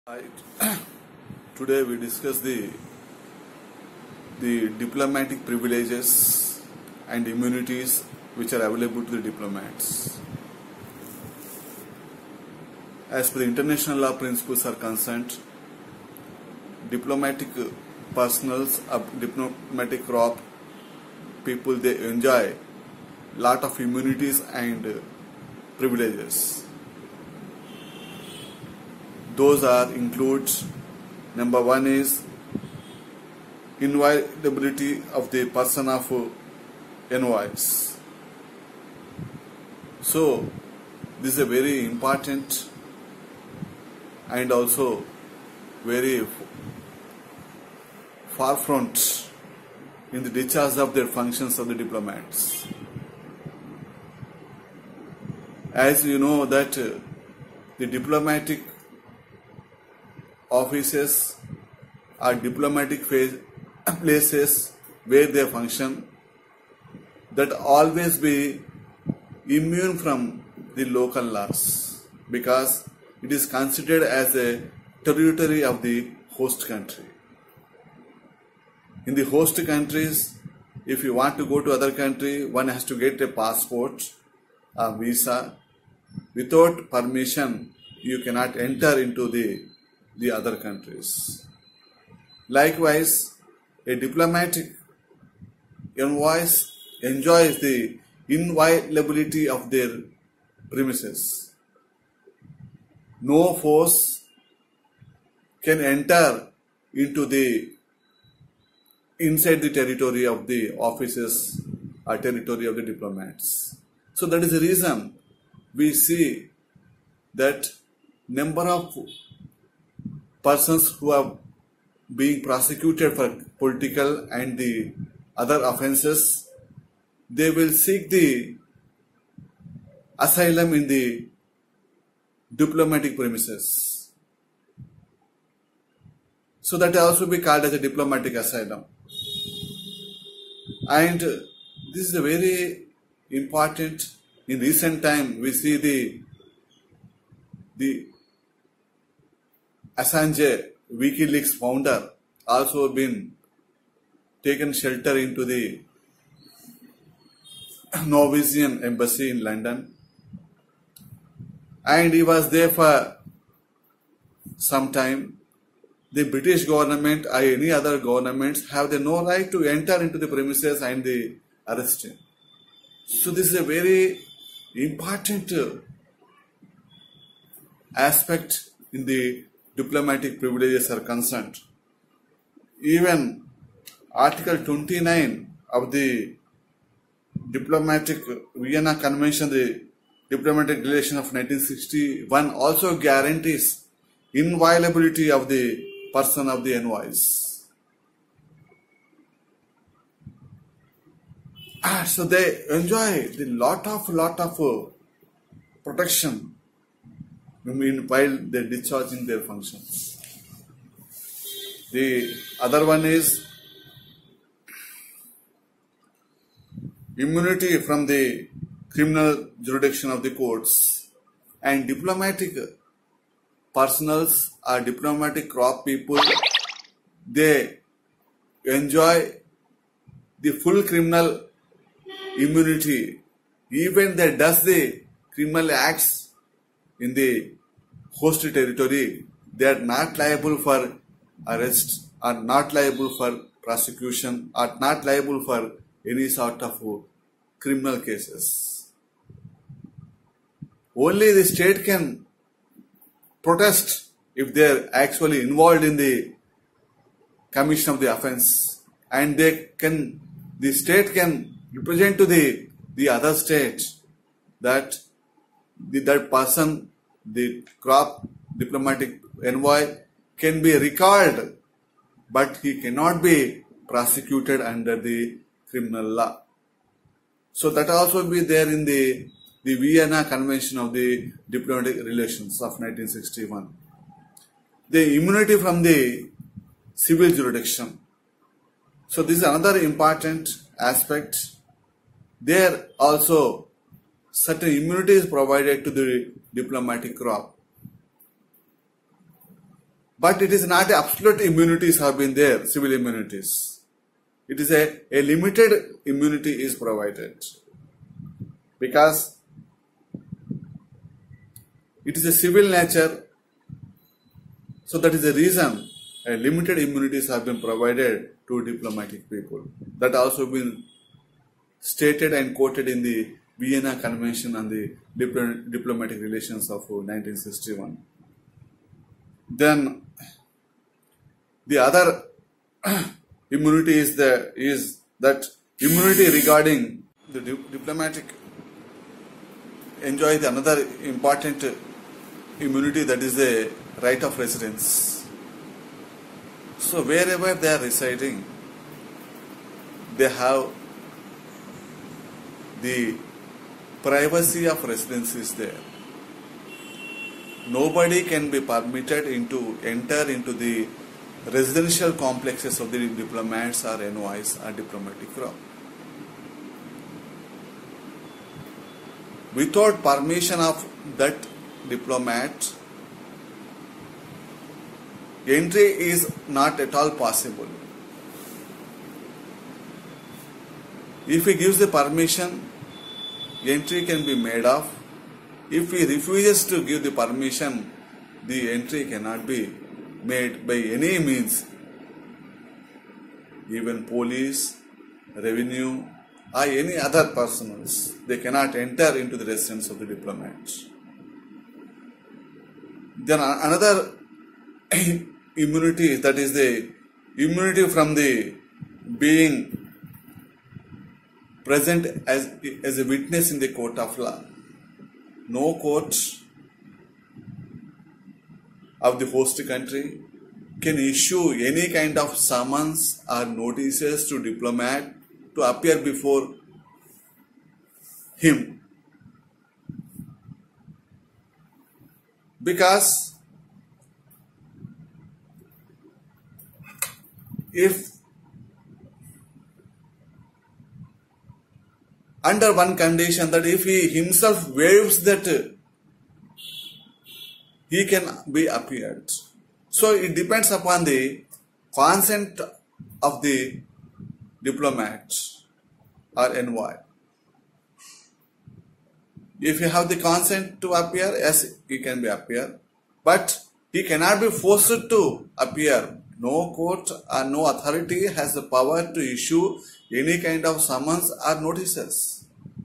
Right. Today we discuss the diplomatic privileges and immunities which are available to the diplomats. As per the international law principles are concerned, diplomatic personals, diplomatic corps people, they enjoy lot of immunities and privileges. Those includes, number one is inviolability of the person of envoys. So this is a very important and also very far front in the discharge of their functions of the diplomats. As you know that the diplomatic offices are diplomatic places where they function that always be immune from the local laws because it is considered as a territory of the host country. In the host countries, if you want to go to other country, one has to get a passport, a visa. Without permission, you cannot enter into the other countries. Likewise, a diplomatic envoys enjoys the inviolability of their premises. No force can enter into inside the territory of the offices or territory of the diplomats. So that is the reason we see that number of persons who are being prosecuted for political and the other offences, they will seek the asylum in the diplomatic premises. So that will also be called as a diplomatic asylum. And this is a very important. In recent time, we see the Assange, WikiLeaks founder, also been taken shelter into the Norwegian embassy in London, and he was there for some time. The British government or any other governments have no right to enter into the premises and the arrest him. So this is a very important aspect in the diplomatic privileges are concerned. Even Article 29 of the Diplomatic Vienna Convention, the Diplomatic Relation of 1961, also guarantees inviolability of the person of the envoys. So they enjoy the lot of protection while they're discharging their functions. The other one is immunity from the criminal jurisdiction of the courts, and diplomatic personals or diplomatic corps people, they enjoy the full criminal immunity. Even they does the criminal acts in the host territory, they are not liable for arrest, are not liable for prosecution, are not liable for any sort of criminal cases. Only the state can protest if they are actually involved in the commission of the offence, and the state can represent to the other state that that person, the corps diplomatic envoy, can be recalled, but he cannot be prosecuted under the criminal law. So that also be there in the Vienna Convention of the Diplomatic Relations of 1961. The immunity from the civil jurisdiction. So this is another important aspect. There also certain immunity is provided to the diplomatic corps. But it is not absolute immunities have been there, civil immunities. It is a limited immunity is provided because it is a civil nature. So that is the reason a limited immunities have been provided to diplomatic people. That also been stated and quoted in the Vienna Convention on the Diplomatic Relations of 1961. Then the other immunity is that immunity regarding the diplomatic enjoy the another important immunity, that is the right of residence. So wherever they are residing, they have the privacy of residence is there. Nobody can be permitted to enter into the residential complexes of the diplomats or envoys or diplomatic corps without permission of that diplomat. Entry is not at all possible. If he gives the permission, entry can be made of. If he refuses to give the permission, the entry cannot be made by any means. Even police, revenue, or any other persons, they cannot enter into the residence of the diplomats. Then another immunity, that is the immunity from the being present as a witness in the court of law. No court of the host country can issue any kind of summons or notices to diplomat to appear before him, because if under one condition, that if he himself waives that he can be appeared. So it depends upon the consent of the diplomat or envoy. If you have the consent to appear, yes, he can be appear, but he cannot be forced to appear. No court or no authority has the power to issue any kind of summons or notices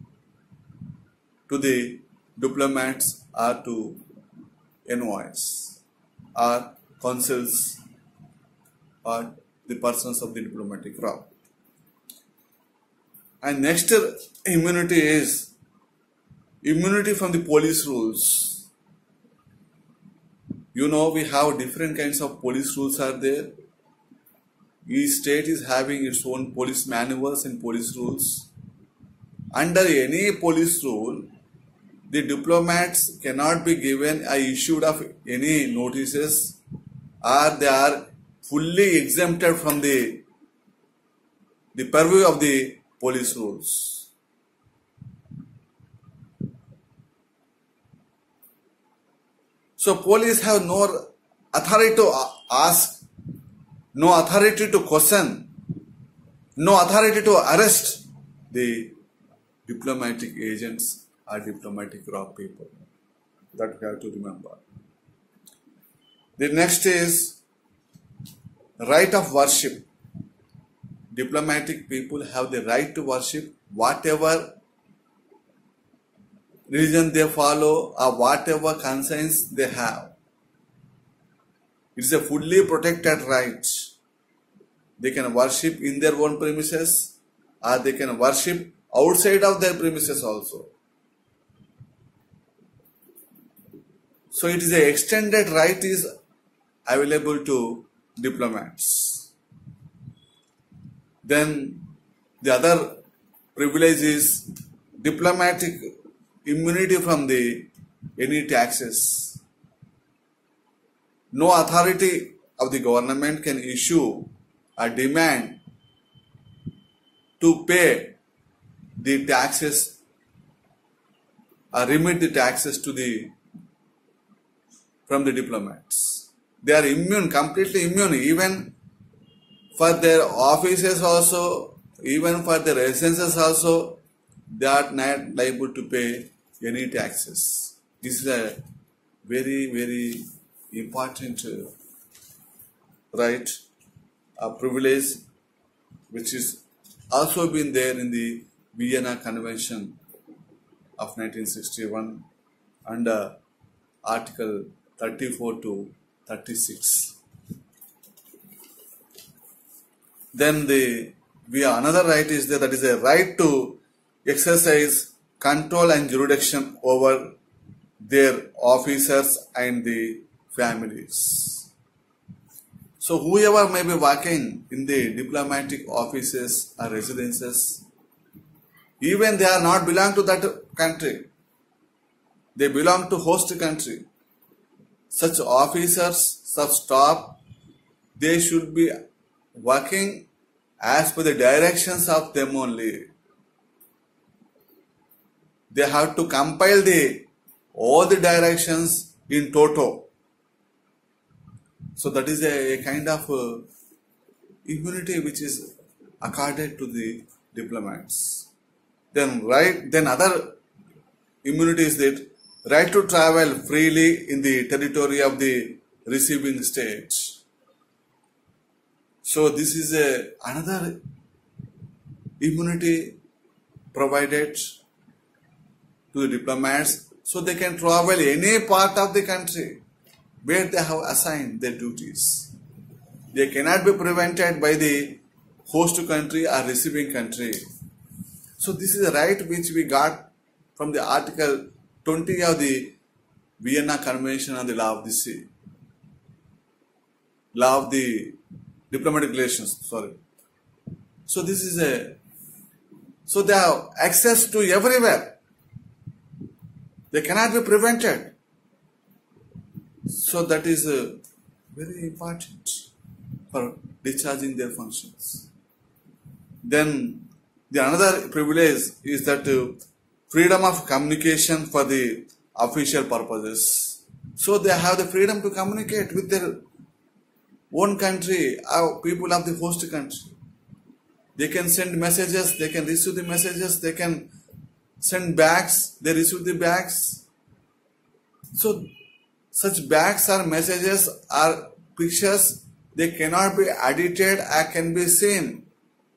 to the diplomats or to envoys or consuls or the persons of the diplomatic corps. And next immunity is immunity from the police rules. You know, we have different kinds of police rules are there. Each state is having its own police manuals and police rules. Under any police rule, the diplomats cannot be given or issued of any notices, or they are fully exempted from the purview of the police rules. So police have no authority to ask, no authority to question, no authority to arrest the diplomatic agents or diplomatic corps people. That we have to remember. The next is right of worship. Diplomatic people have the right to worship whatever religion they follow or whatever conscience they have. It is a fully protected right. They can worship in their own premises or they can worship outside of their premises also. So it is an extended right is available to diplomats. Then the other privilege is diplomatic immunity from the any taxes. No authority of the government can issue a demand to pay the taxes or remit the taxes to from the diplomats. They are immune, completely immune, even for their offices also, even for their residences also, they are not liable to pay any taxes. This is a very, very important right, a privilege which is also been there in the Vienna Convention of 1961 under Article 34 to 36. Then another right is there, that is a right to exercise control and jurisdiction over their officers and the families. So whoever may be working in the diplomatic offices or residences, even they are not belong to that country, they belong to host country. Such officers, such staff, they should be working as per the directions of them only. They have to compile all the directions in toto. So that is a kind of immunity which is accorded to the diplomats. Then other immunity is that right to travel freely in the territory of the receiving state. So this is another immunity provided to the diplomats, so they can travel any part of the country where they have assigned their duties. They cannot be prevented by the host country or receiving country. So this is a right which we got from the Article 20 of the Vienna Convention on the Law of the Sea. Law of the Diplomatic Relations, sorry. So this is so they have access to everywhere. They cannot be prevented. So that is very important for discharging their functions. Then the another privilege is that freedom of communication for the official purposes. So they have the freedom to communicate with their own country, people of the host country. They can send messages, they can receive the messages, they can send bags, they receive the bags. So such bags or messages or pictures, they cannot be edited or can be seen.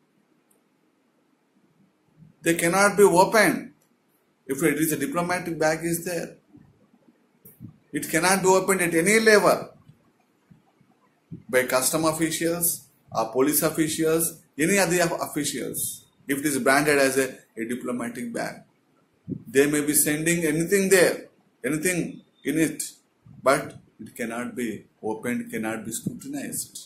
They cannot be opened. If it is a diplomatic bag is there, it cannot be opened at any level by custom officials or police officials, any other officials. If it is branded as a diplomatic bag, they may be sending anything there, anything in it, but it cannot be opened, cannot be scrutinized.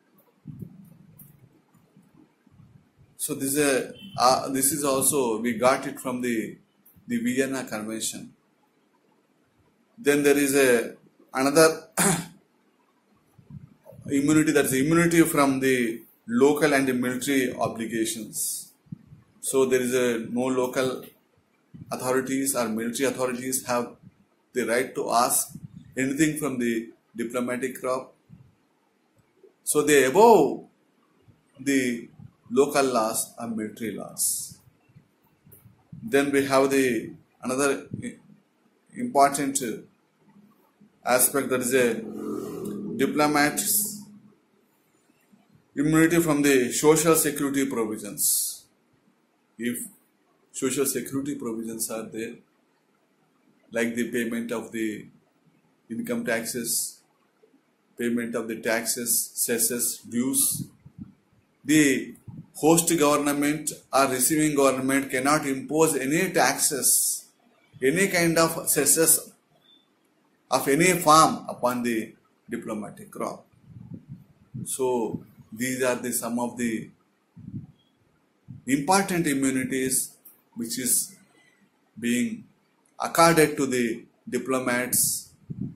So this is also, we got it from the Vienna Convention. Then there is another immunity, that is immunity from the local and the military obligations. So there is no local authorities or military authorities have the right to ask anything from the diplomatic corps. So they above the local laws or military laws. Then we have the another important aspect, that is a diplomats immunity from the social security provisions. If social security provisions are there, like the payment of the income taxes, payment of the taxes, cesses, dues, the host government or receiving government cannot impose any taxes, any kind of cesses of any form upon the diplomatic corps. So these are some of the important immunities which is being accorded to the diplomats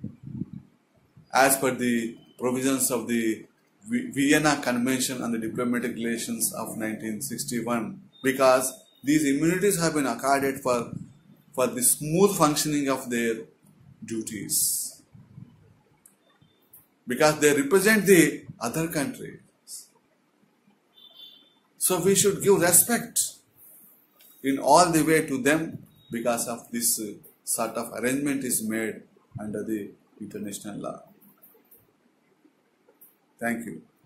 as per the provisions of the Vienna Convention on the Diplomatic Relations of 1961, because these immunities have been accorded for the smooth functioning of their duties. because they represent the other country. So we should give respect in all the way to them because of this sort of arrangement is made under the international law. Thank you.